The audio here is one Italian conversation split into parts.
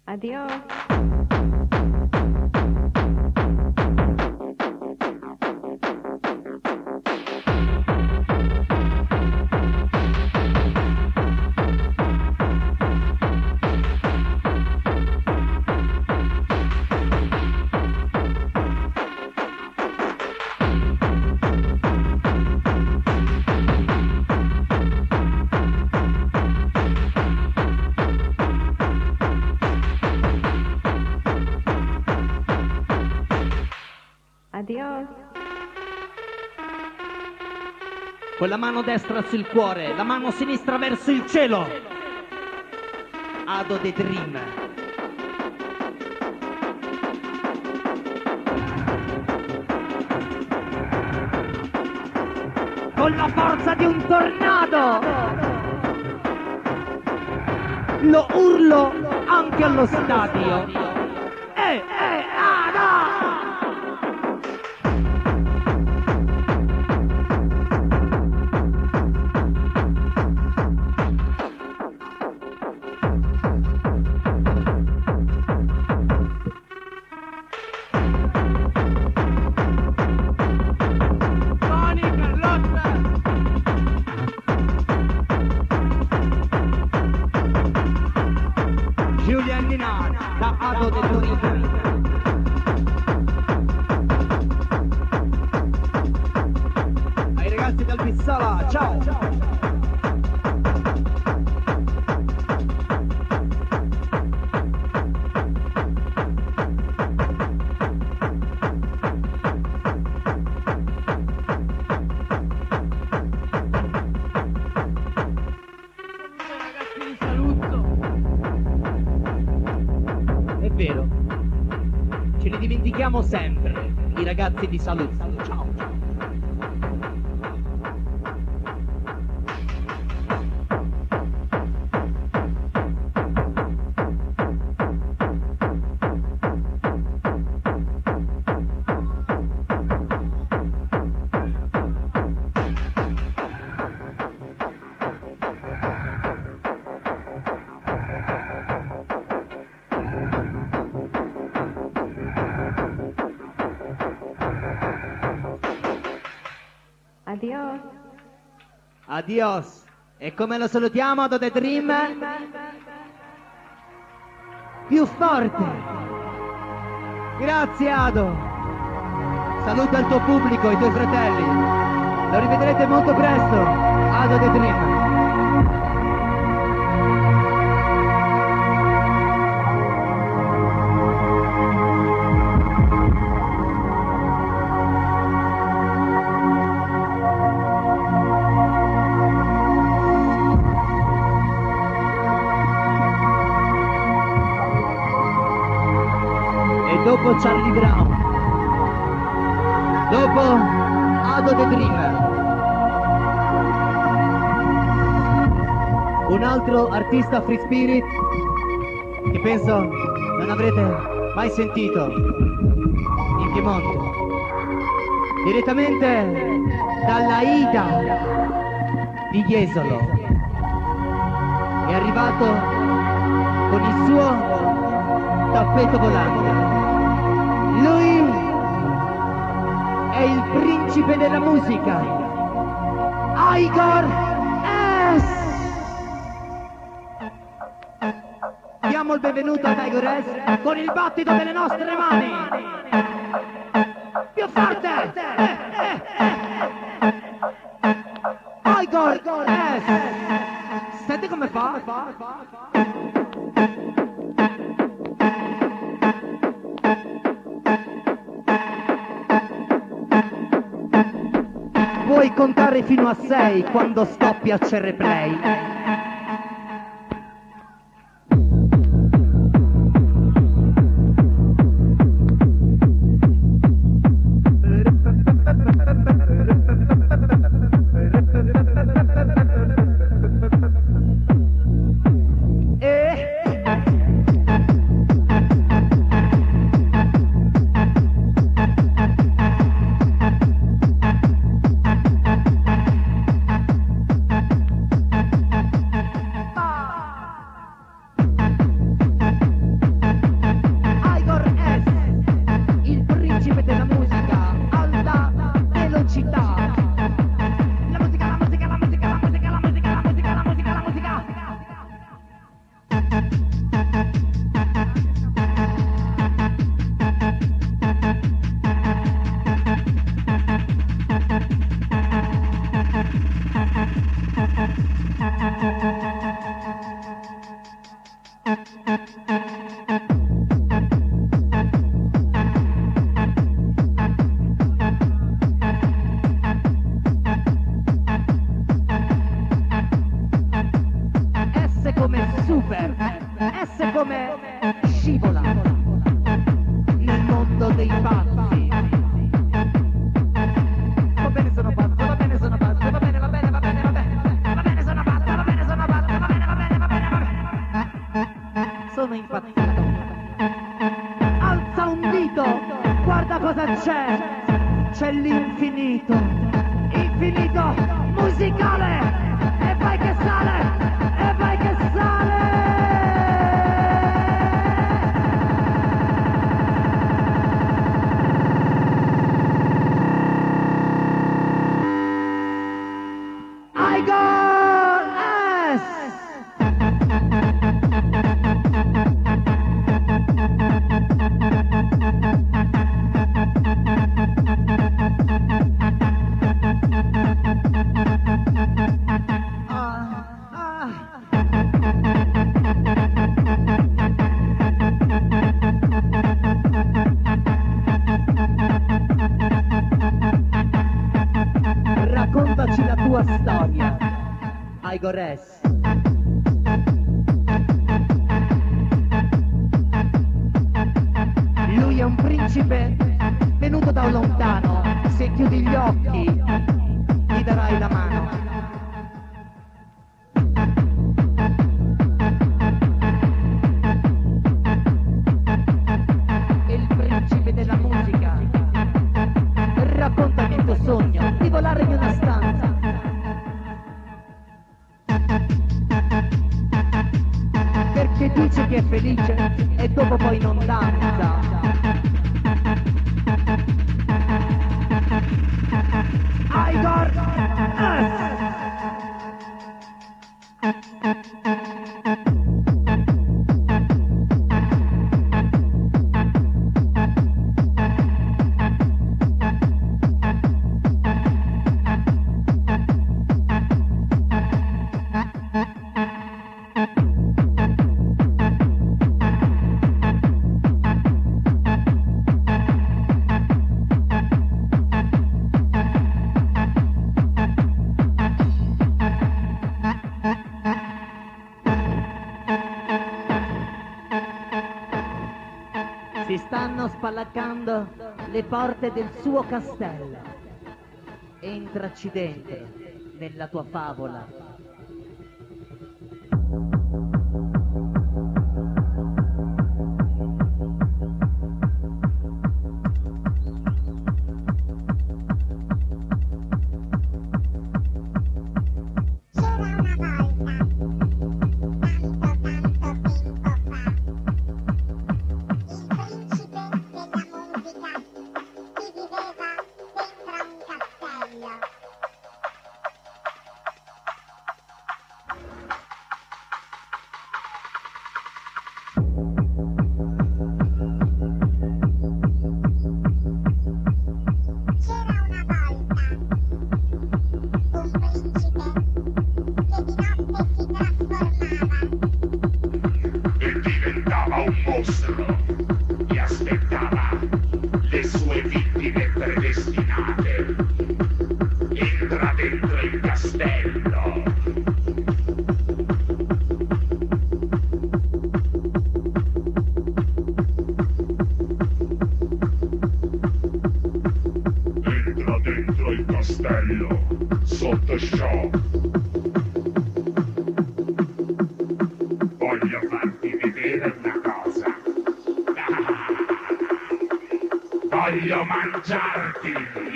Adiós. Adiós. Con la mano destra sul cuore, la mano sinistra verso il cielo. Ado the Dream. Con la forza di un tornado lo urlo anche allo stadio. Ado! Giulia Ninà da Ado del Torino. Ai ragazzi del Pissala, ciao! È vero, ce li dimentichiamo sempre, i ragazzi di Saluzzo. Ciao! Adiós. Adios! E come lo salutiamo, Ado the Dream? Più forte! Grazie, Ado! Saluta il tuo pubblico, i tuoi fratelli. Lo rivedrete molto presto, Ado the Dream. Dopo Charlie Brown, dopo Ado the Dream, un altro artista free spirit che penso non avrete mai sentito in Piemonte, direttamente dalla Ida di Jesolo, è arrivato con il suo tappeto volante. Lui è il principe della musica, Igor S. Diamo il benvenuto ad Igor S con il battito delle nostre mani. Più forte! Igor S. Senti come fa? Puoi contare fino a 6 quando stoppi a CR Play. S come super, S come scivola nel mondo dei pazzi. Va bene sono pazzo, va bene sono pazzo, va bene, va bene, va bene, va bene, va bene sono pazzo, va bene sono pazzo, va bene, va bene, va bene, va bene. Sono impazzito. Alza un dito, guarda cosa c'è. C'è l'infinito, infinito musicale. E vai che sale, e vai che sale. Raccontaci la tua storia, Igor S. Lui è un principe venuto da lontano. Se chiudi gli occhi gli darai la mano. Il principe della musica. Raccontami il tuo sogno di volare in una stanza. Perché dice che è felice e dopo poi non danza. Igor S. Si stanno spalancando le porte del suo castello. Entraci dentro, nella tua favola. Un mostro che aspettava le sue vittime predestinate. Entra dentro il castello. Entra dentro il castello, sotto shock. Voglio farti vedere una cosa. Voglio mangiarti.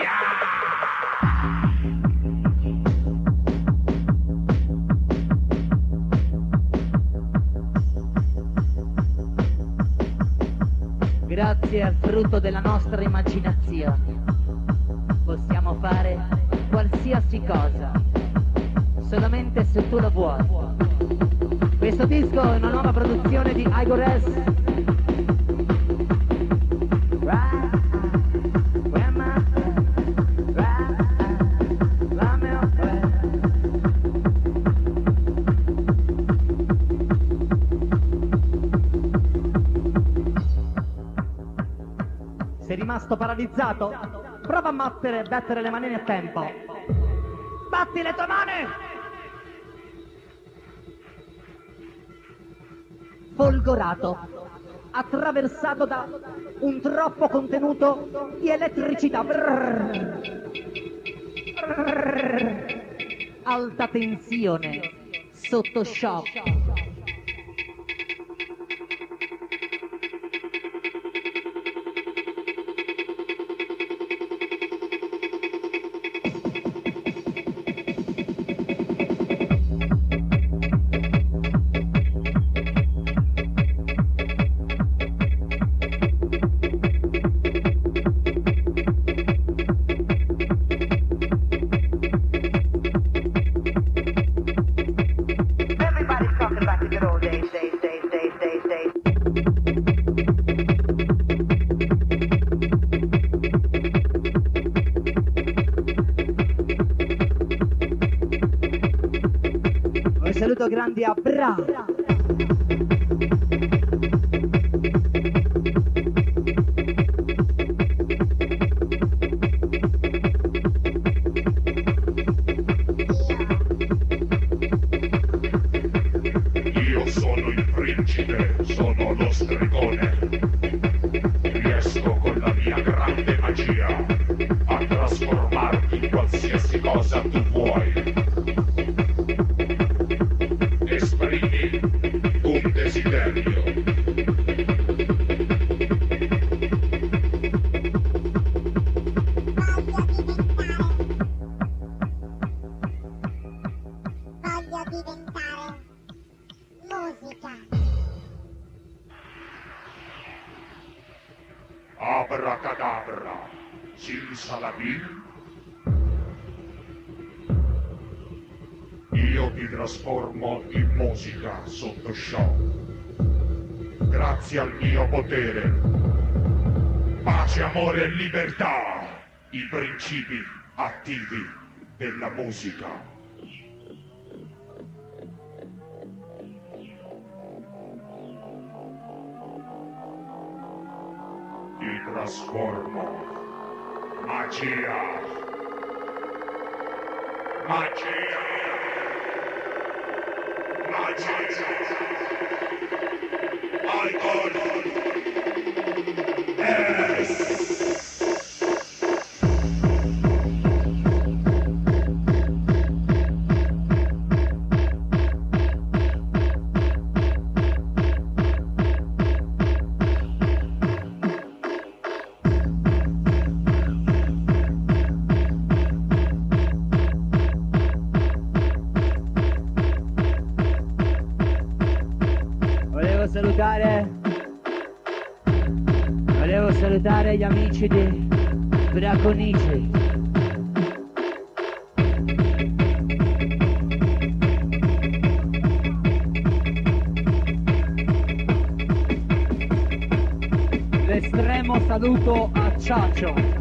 Grazie al frutto della nostra immaginazione possiamo fare qualsiasi cosa, solamente se tu lo vuoi. Questo disco è una nuova produzione di Igor S. rimasto paralizzato? Prova a battere le manine a tempo. Batti le tue mani! Folgorato, attraversato da un troppo contenuto di elettricità. Alta tensione, sotto shock. Un saluto grande a Bra. Io sono il principe, sono lo stregone. Riesco con la mia grande magia a trasformarti in qualsiasi cosa tu vuoi. Esprimi un desiderio. Voglio diventare musica. Abracadabra, simsalabim. Io ti trasformo in musica sotto shock. Grazie al mio potere. Pace, amore e libertà. I principi attivi della musica. Ti trasformo. Magia. Magia. I got Volevo salutare gli amici di Braconici. L'estremo saluto a Ciaccio.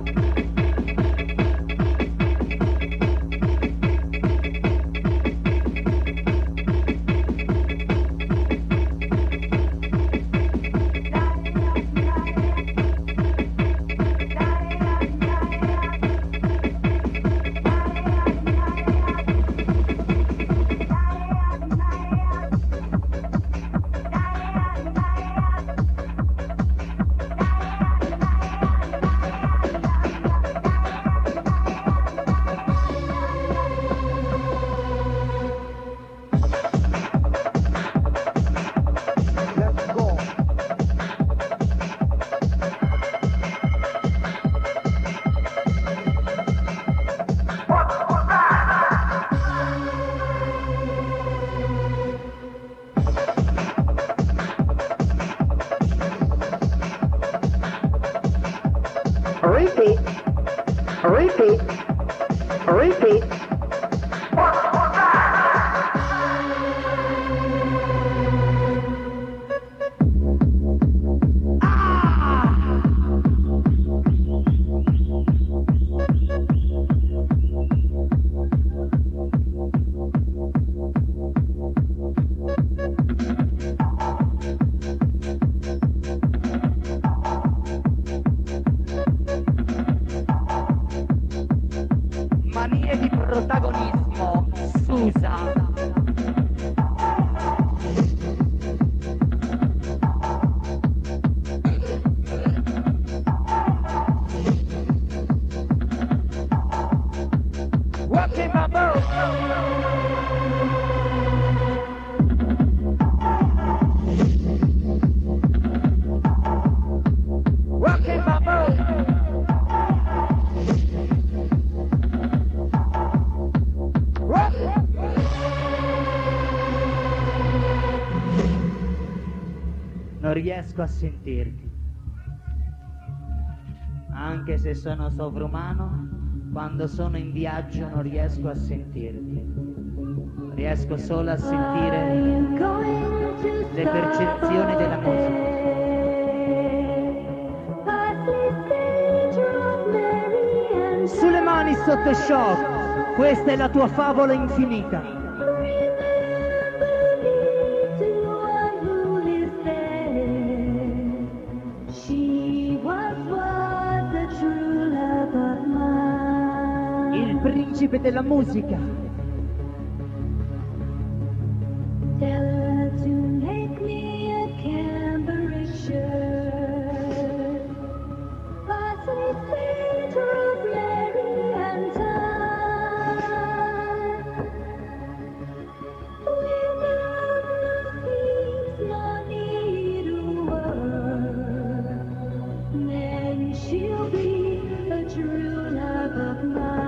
Repeat. non riesco a sentirti. Anche se sono sovrumano, quando sono in viaggio non riesco a sentirti. Riesco solo a sentire le percezioni della musica. Sulle mani sotto shock, questa è la tua favola infinita. Il principe della musica. Tell her to make me a cambric shirt, parsley, sage, rosemary, and thyme. Without no seeds, no needlework, then she'll be a true love of mine.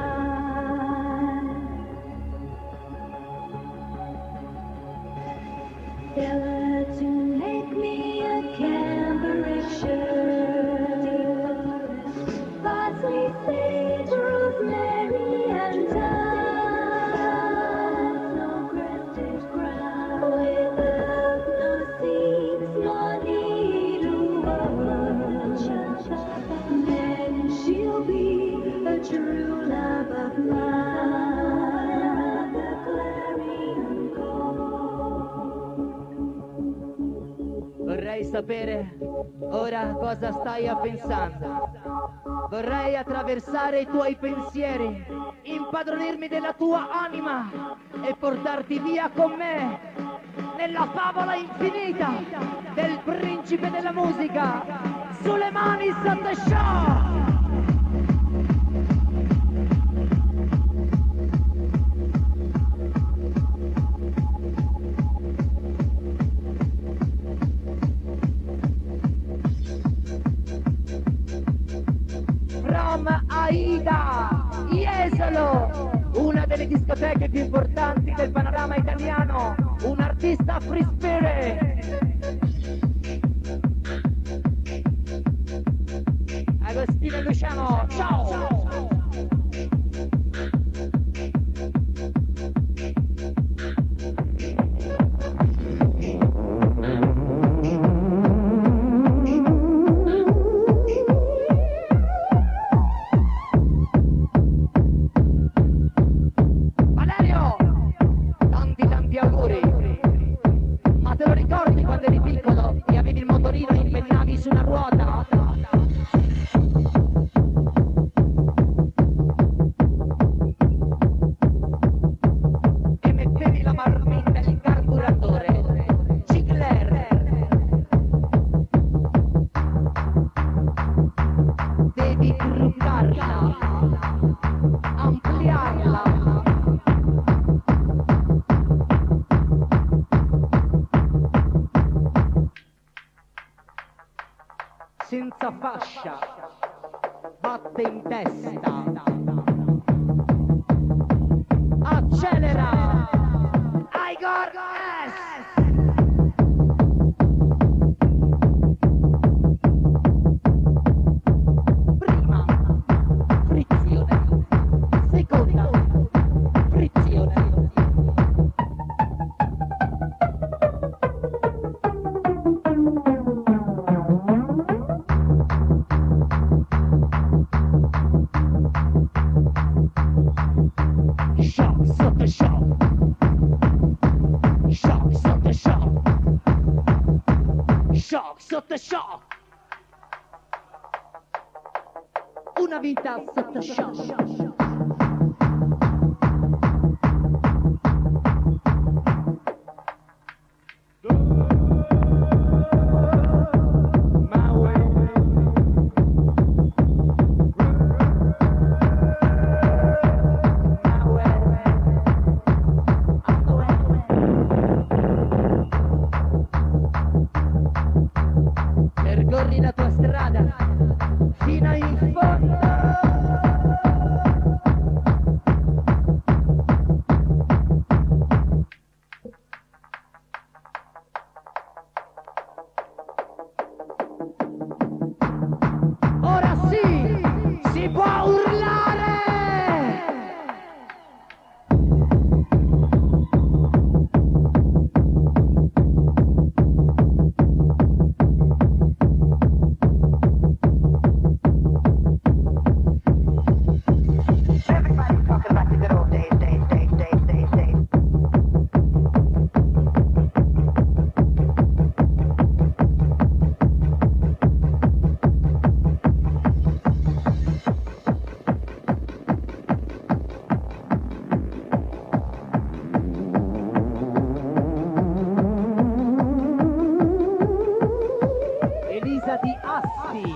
Tell her to make me a cambric shirt, parsley, sage, rosemary, and thyme. No crested crown, without no seeds, no needlework, then she'll be a true love of mine. The clarion call. Vorrei sapere ora cosa stai a pensando. Vorrei attraversare i tuoi pensieri, impadronirmi della tua anima e portarti via con me nella favola infinita del principe della musica. Sulle mani sotto shock. From Aida, Jesolo, una delle discoteche più importanti del panorama italiano, un artista free spirit. Agostino Luciano, ciao! Valerio, tanti auguri. Ma te lo ricordi quando eri piccolo e avevi il motorino e impennavi su una ruota? E mettevi la marmitta e il carburatore. Cicler. Devi truccarla, ampliarla. Senza fascia, batte in testa, accelera, Igor S. Prima, frizione, seconda, frizione. Shock sotto shock. Shock sotto shock. Shock sotto shock. Una vita sotto shock. Percorri la tua strada fino in fondo. via di Assi.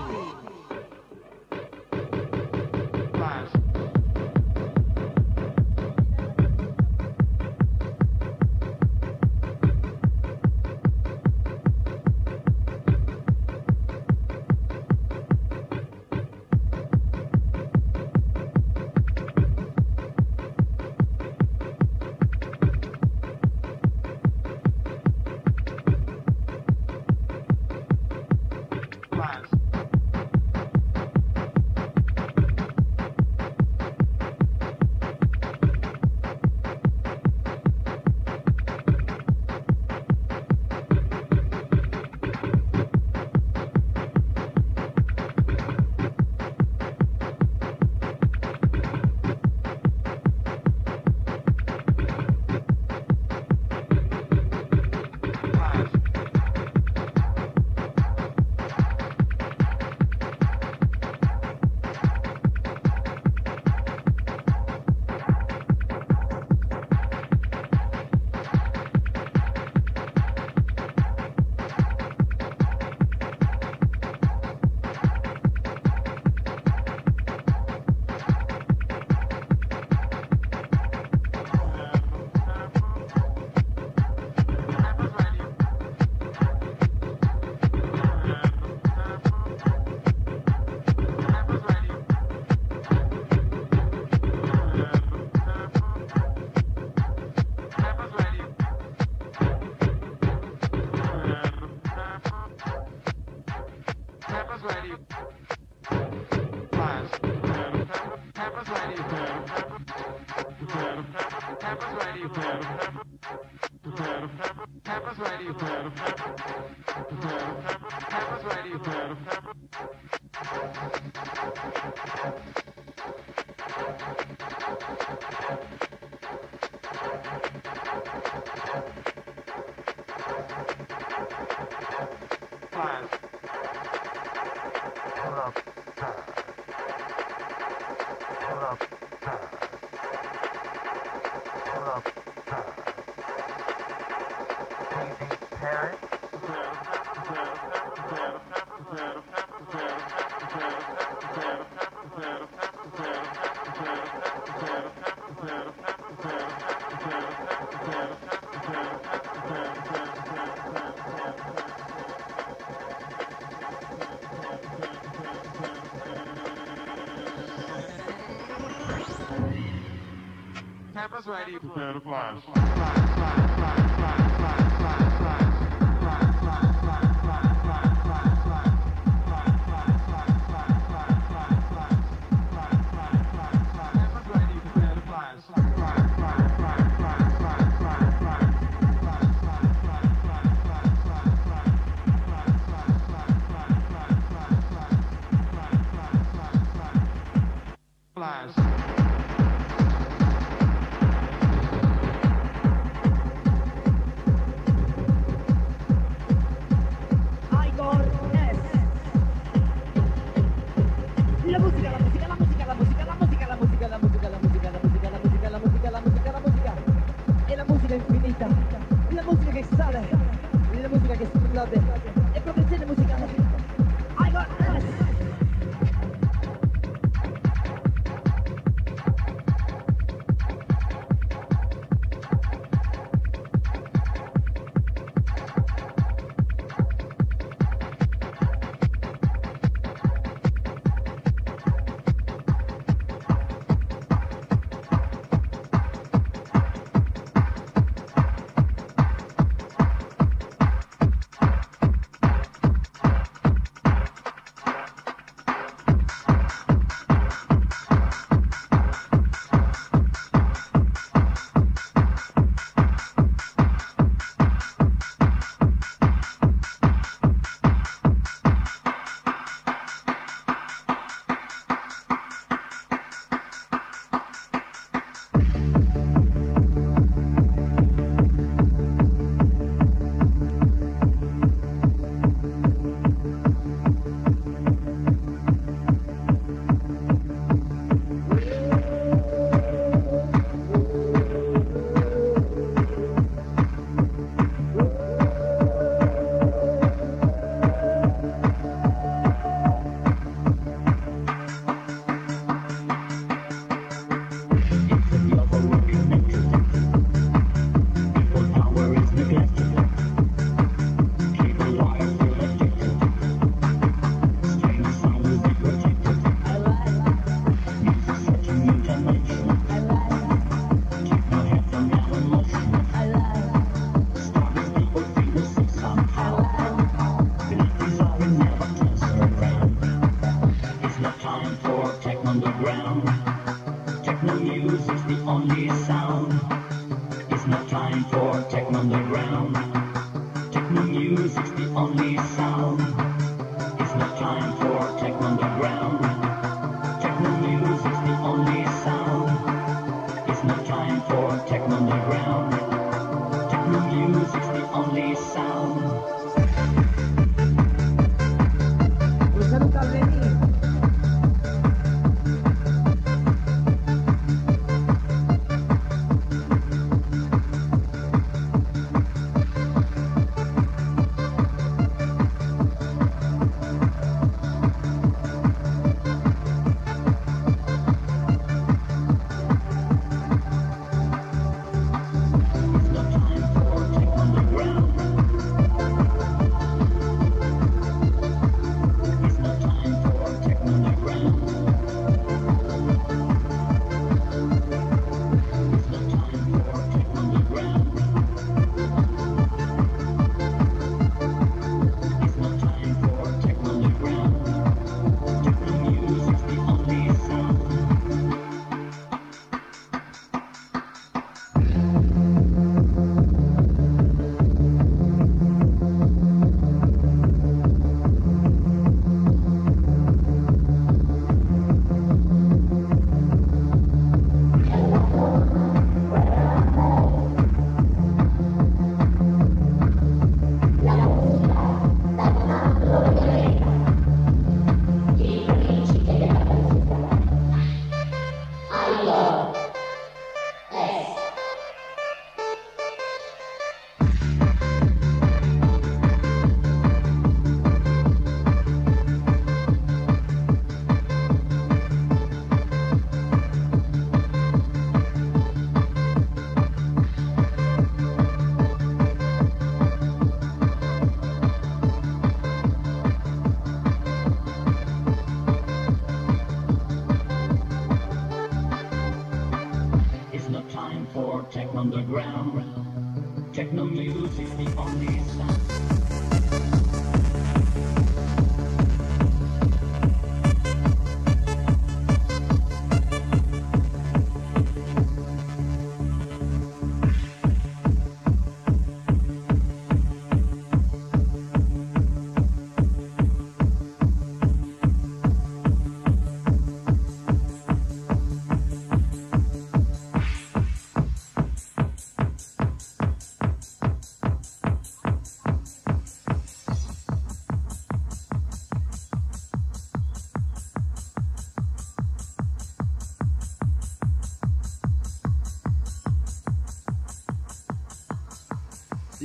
Campus ready. Prepare to fly.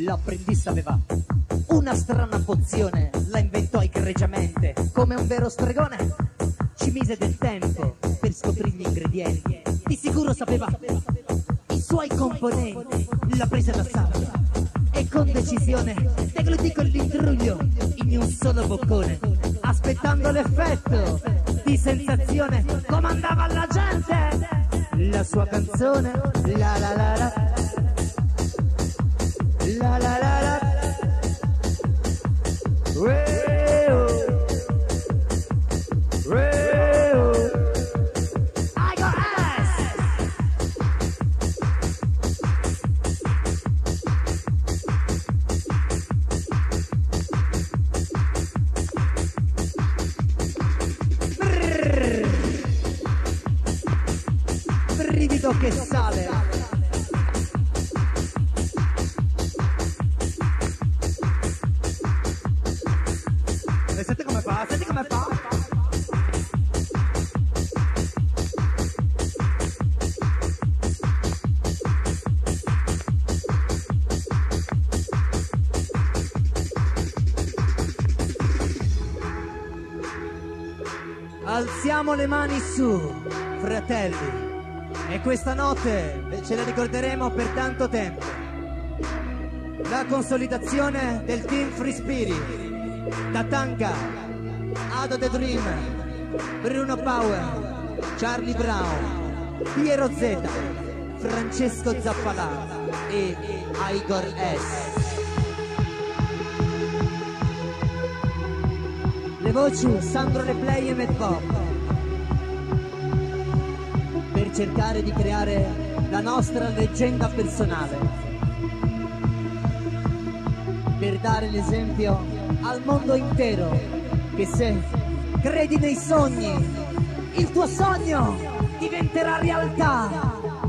L'apprendista aveva una strana pozione, la inventò egregiamente, come un vero stregone. Ci mise del tempo per scoprire gli ingredienti, di sicuro sapeva i suoi componenti. La prese da sabbia e con decisione deglutì quell'intruglio in un solo boccone, aspettando l'effetto di sensazione, comandava alla gente la sua canzone. La la la la, la la la la, I got ass. Brivido che sale. E senti come fa, senti come fa. Alziamo le mani su, fratelli, e questa notte ce la ricorderemo per tanto tempo. La consolidazione del Team Free Spirit, Tatanka, Ado The Dream, Bruno Power, Charlie Brown, Piero Z, Francesco Zappalà e Igor S. Le voci Sandro Replay e Medpop, per cercare di creare la nostra leggenda personale, per dare l'esempio al mondo intero che se credi nei sogni, il tuo sogno diventerà realtà.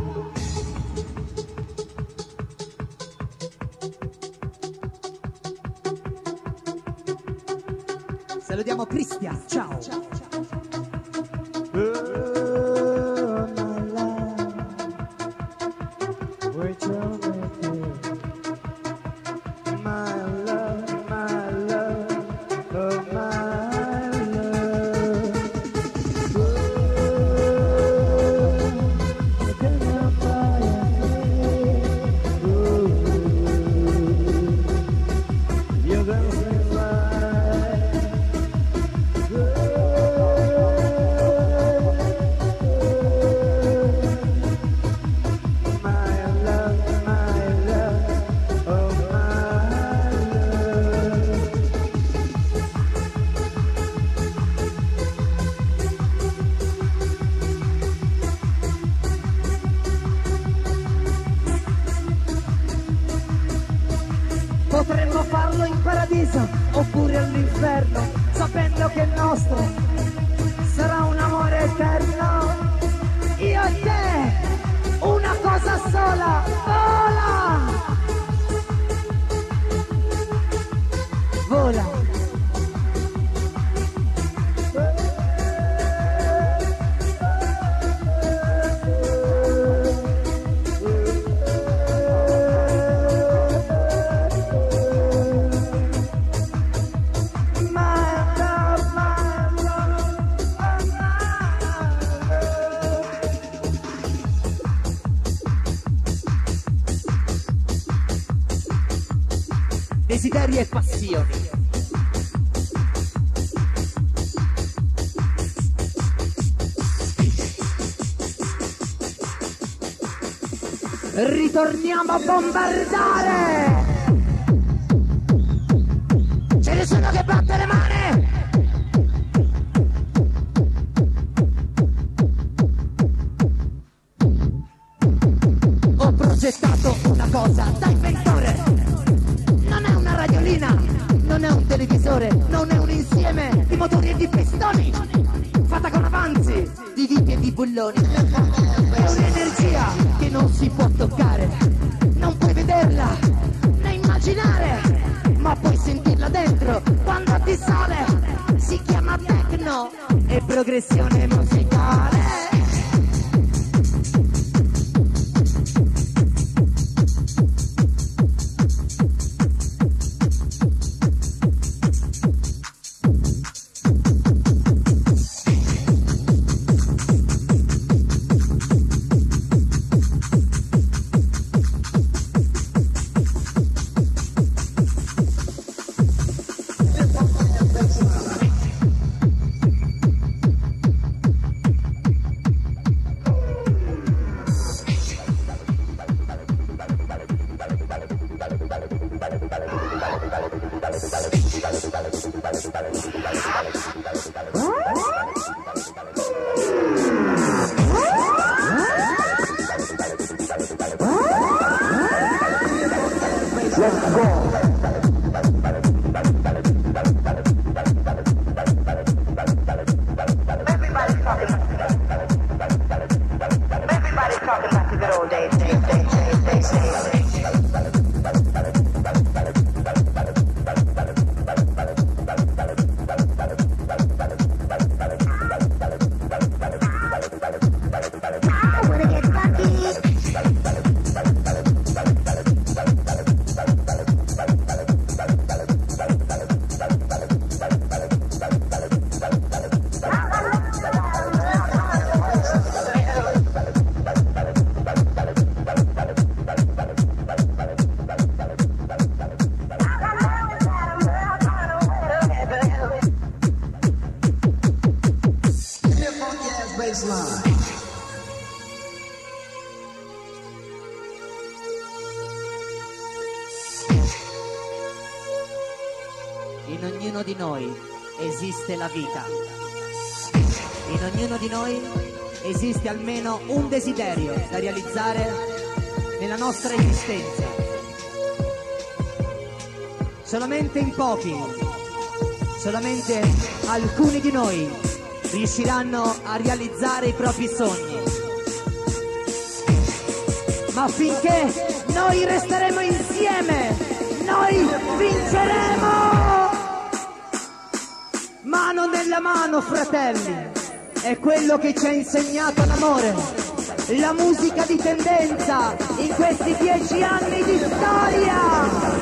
Salutiamo Cristian, ciao. Potremmo farlo in paradiso oppure all'inferno, sapendo che il nostro sarà un amore eterno. Io e te, una cosa sola, vola! Vola! Desideri e passioni. Ritorniamo a bombardare! Ce ne sono che batte le mani! Ho progettato una cosa da inventore. Non è una radiolina, non è un televisore, non è un insieme di motori e di pistoni, fatta con avanzi di viti e di bulloni. È un'energia che non si può toccare, non puoi vederla né immaginare, ma puoi sentirla dentro quando ti sale. Si chiama techno e progressione musicale. In ognuno di noi esiste la vita. In ognuno di noi esiste almeno un desiderio da realizzare nella nostra esistenza. Solamente in pochi, solamente alcuni di noi riusciranno a realizzare i propri sogni. Ma finché noi resteremo insieme, noi vinceremo! Mano nella mano, fratelli, è quello che ci ha insegnato l'amore, la musica di tendenza in questi 10 anni di storia!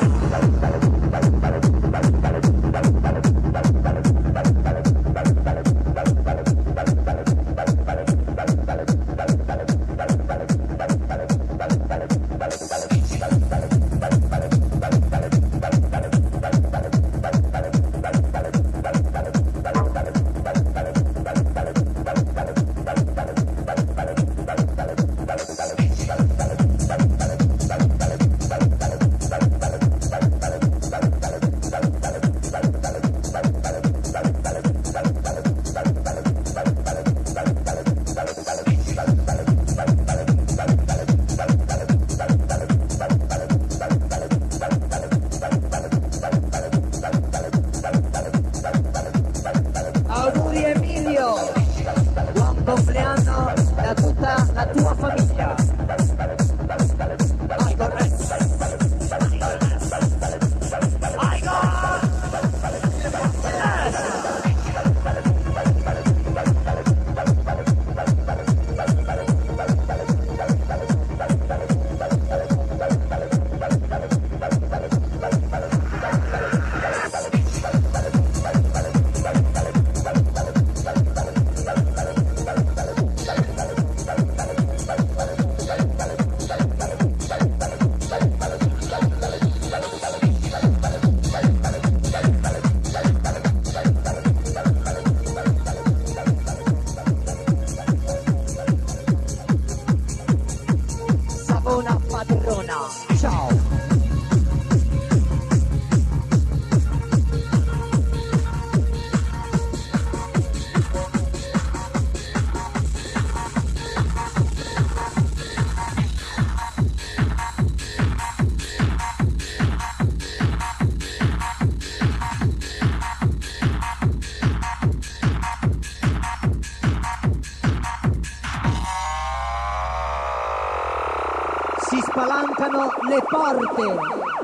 Spalancano le porte.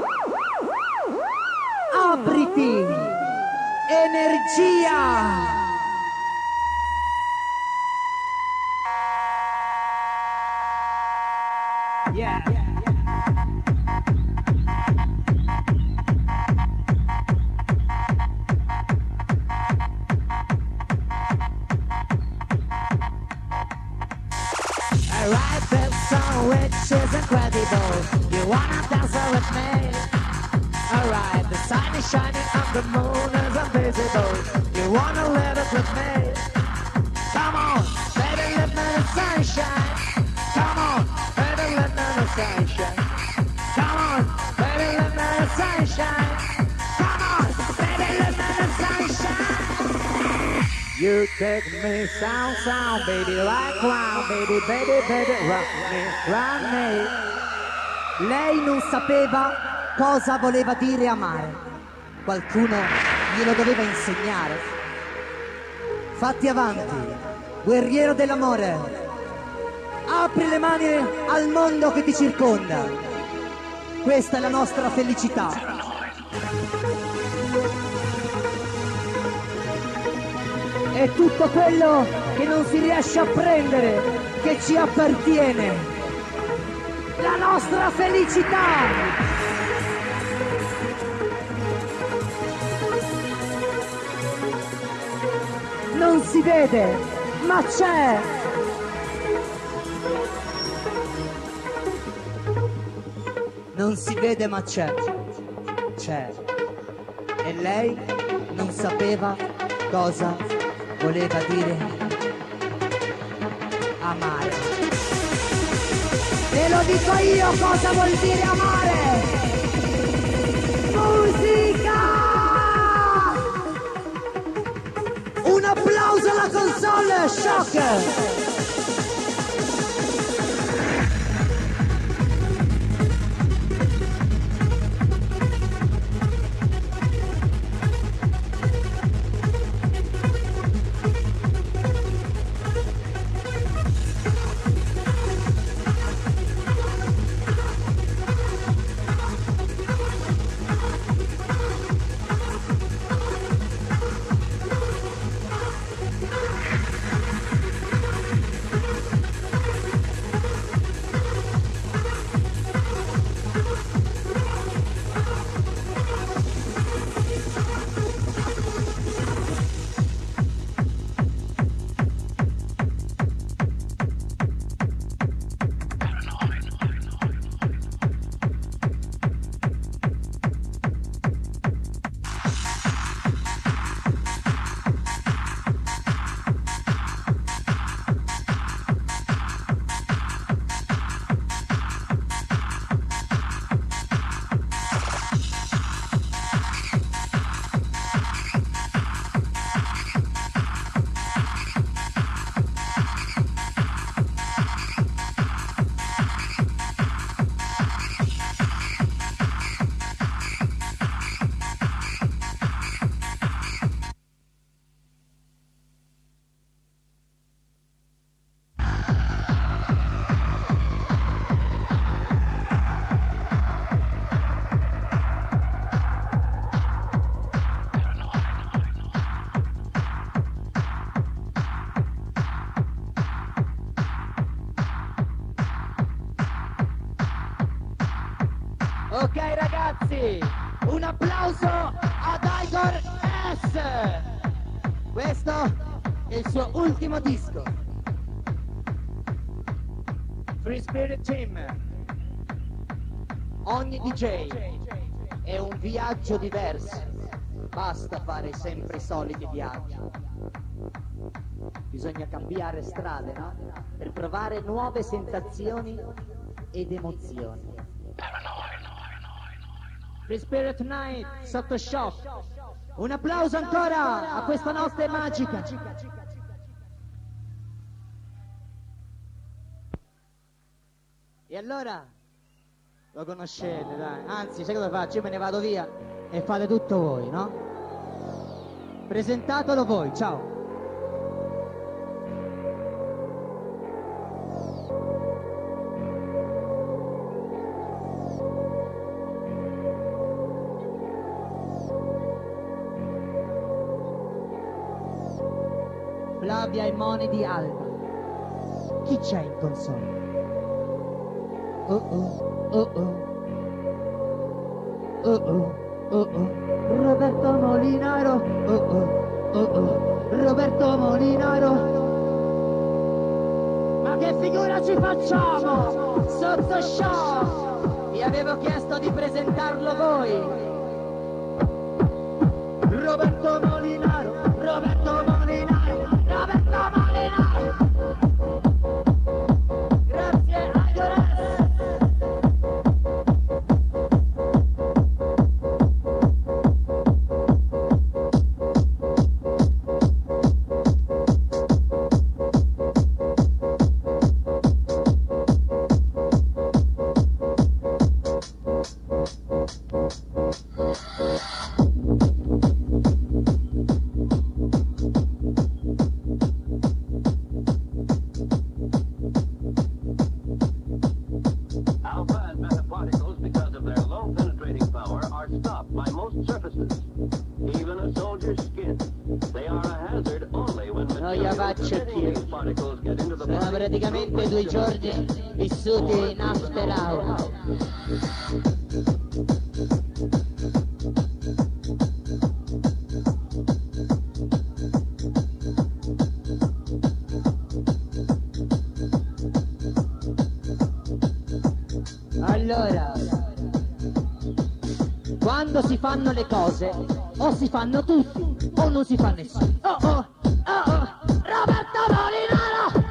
Apriti, energia. Yeah. I write this song which is incredible. You wanna dance with me? Alright, the sun is shining and the moon is invisible. You wanna live it with me? Come on, baby, let me the sunshine. Come on, baby, let me the sunshine. Come on, baby, let me the sunshine. Come on, baby, let me the sunshine. You take me sound, sound, baby, like wow, baby, baby, baby, run me. Lei non sapeva cosa voleva dire amare. Qualcuno glielo doveva insegnare. Fatti avanti, guerriero dell'amore. Apri le mani al mondo che ti circonda. Questa è la nostra felicità. È tutto quello che non si riesce a prendere, che ci appartiene. La nostra felicità! Non si vede, ma c'è! Non si vede, ma c'è. C'è. E lei non sapeva cosa voleva dire amare. Te lo dico io cosa vuol dire amare! Musica! Un applauso alla console, Shock! Ok ragazzi, un applauso ad Igor S. Questo è il suo ultimo disco. Free Spirit Team. Ogni DJ è un viaggio diverso. Basta fare sempre i soliti viaggi. Bisogna cambiare strade, no? Per provare nuove sensazioni ed emozioni. Free Spirit Night sotto Shock. Un applauso ancora a questa notte magica. E allora lo conoscete, dai. Anzi, sai cosa faccio? Io me ne vado via e fate tutto voi, no? Presentatelo voi, ciao. Flavia e Moni di Alba. Chi c'è in console? Oh oh, oh oh. Oh oh, oh oh. Roberto Molinaro. Oh oh, oh oh. Roberto Molinaro. Ma che figura ci facciamo? Sotto Shock. Vi avevo chiesto di presentarlo voi. Roberto Molinaro. Roberto Molinaro. Roberto Molinaro. Grazie Igor. faccio io. Sono praticamente 2 giorni vissuti in after hour. Allora, quando si fanno le cose, o si fanno tutti, o non si fa nessuno. Oh oh, oh oh, Roberto Molinaro!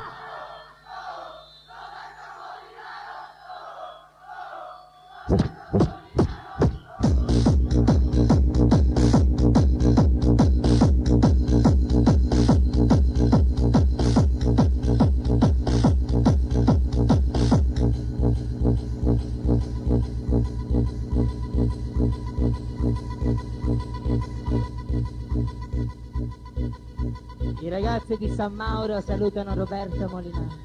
I ragazzi di San Mauro salutano Roberto Molinaro.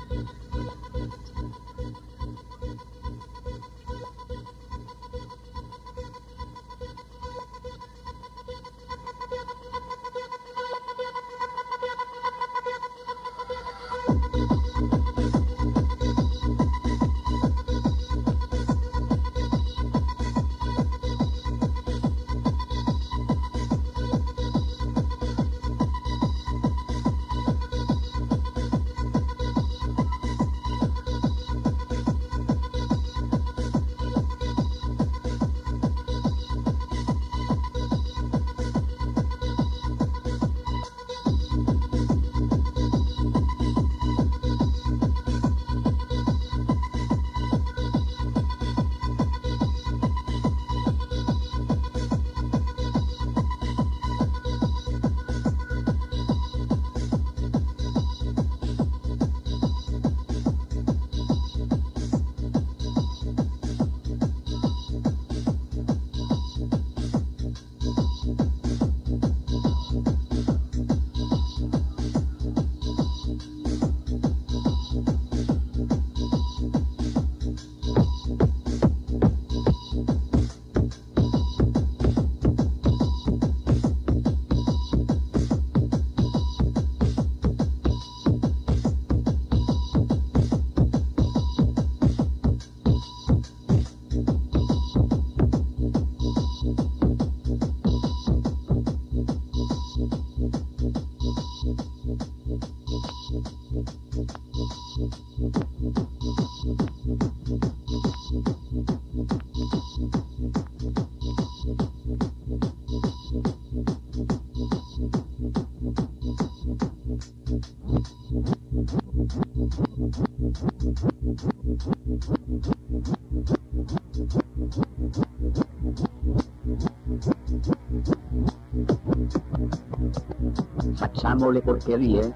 Facciamo le porcherie?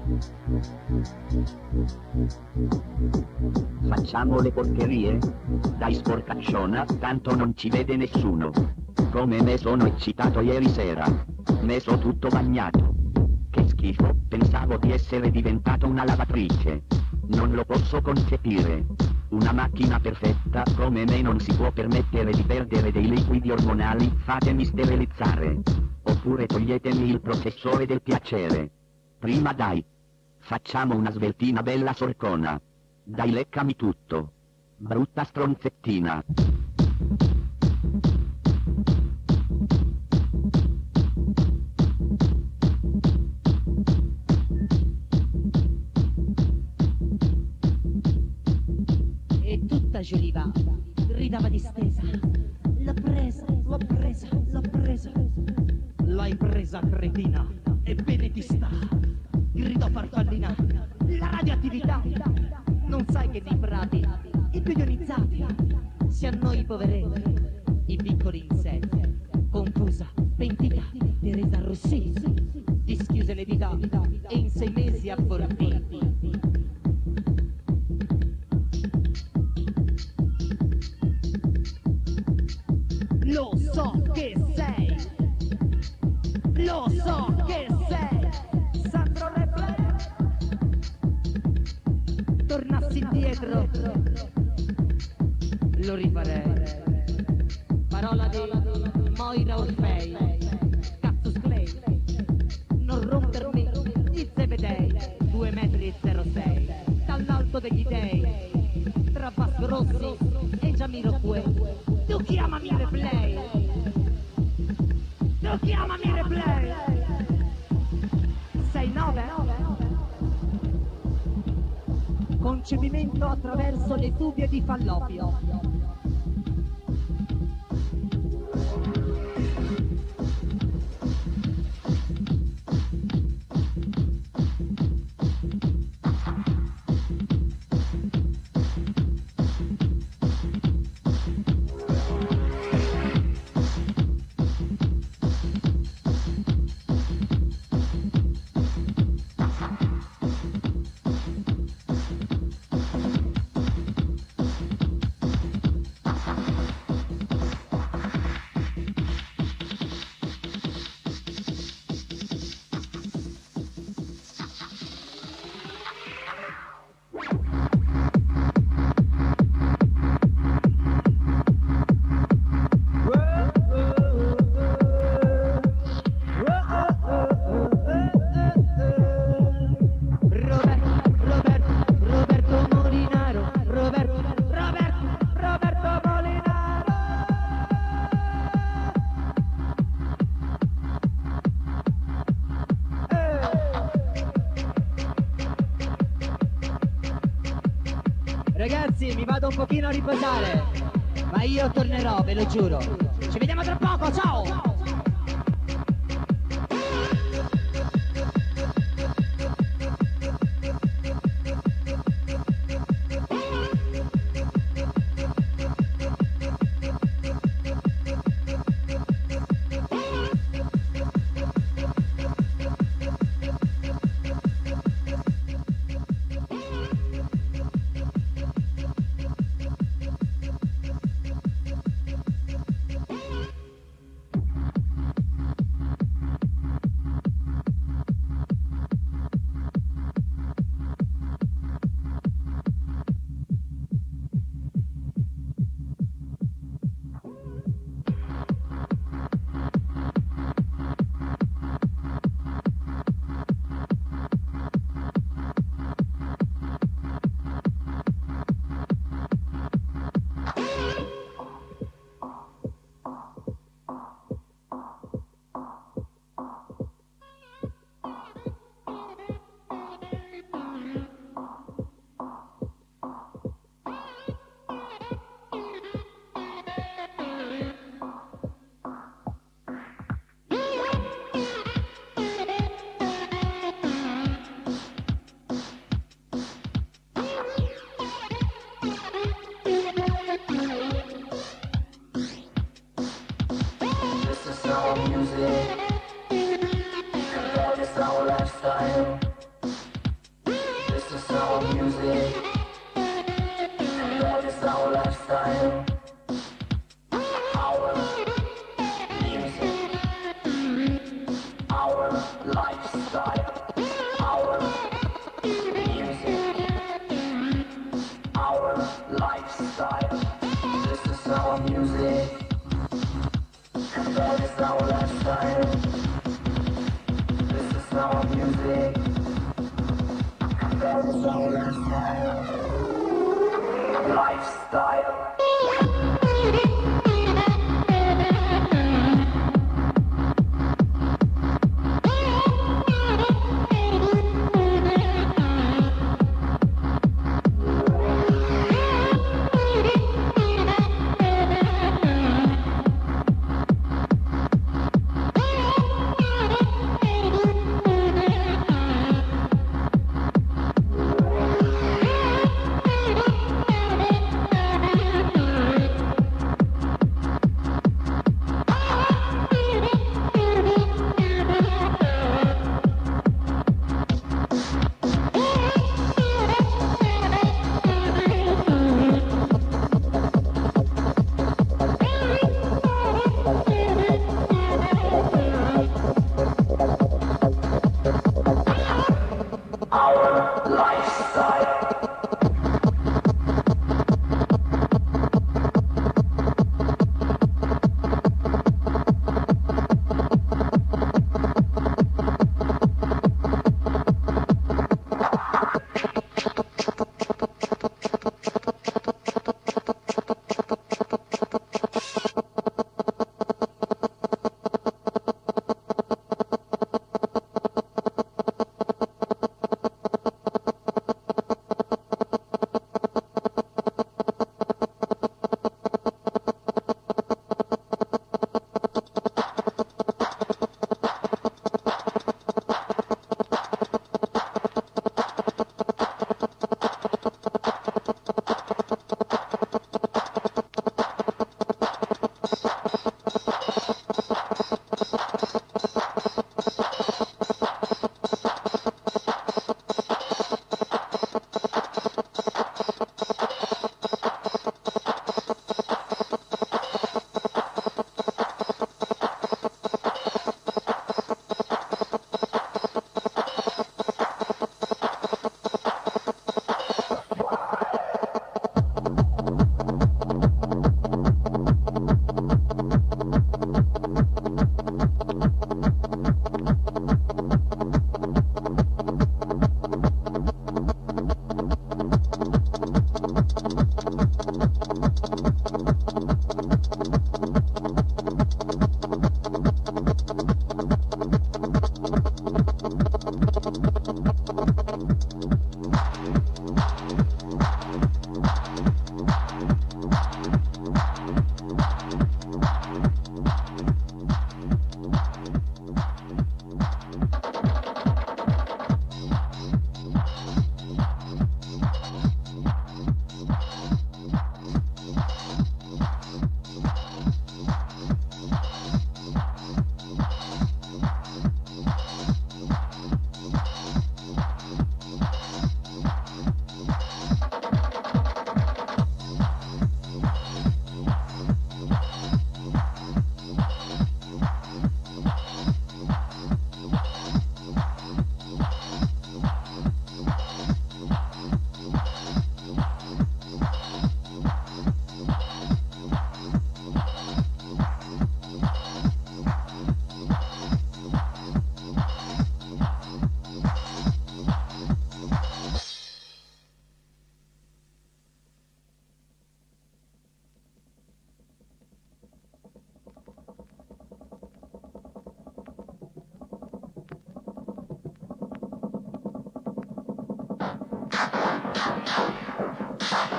Facciamo le porcherie? Dai sporcacciona, tanto non ci vede nessuno. Come me sono eccitato ieri sera. Me so tutto bagnato. Che schifo, pensavo di essere diventato una lavatrice. Non lo posso concepire. Una macchina perfetta come me non si può permettere di perdere dei liquidi ormonali, fatemi sterilizzare. Oppure toglietemi il processore del piacere. Prima dai. Facciamo una sveltina bella sorcona. Dai, leccami tutto. Brutta stronzettina. E tutta giolivata, gridava distesa. L'ho presa, l'ho presa, l'ho presa. L'hai presa, cretina, ebbene ti sta. Gridò farfallina, la radioattività. Non sai che nei prati, i più ionizzati, si a noi poveretti, i piccoli insetti. Confusa, pentita, Teresa Rossi, dischiuse le dita e in 6 mesi abortiti. Lo so che sei, lo so che sei, Sandro Replay. Tornassi indietro, lo rifarei. Parola di Moira Orfei, Cactus Clay. Non rompermi i zebedei. concepimento attraverso le tubie di Fallopio. Ragazzi, mi vado un pochino a riposare, ma io tornerò, ve lo giuro. Ci vediamo tra poco, ciao!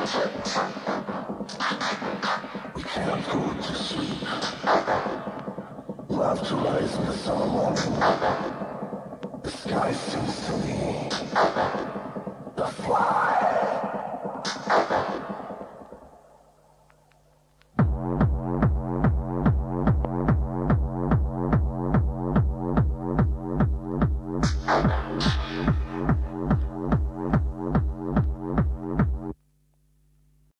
We can't go to sleep. We'll have to rise in the summer morning. The sky seems to me to fly.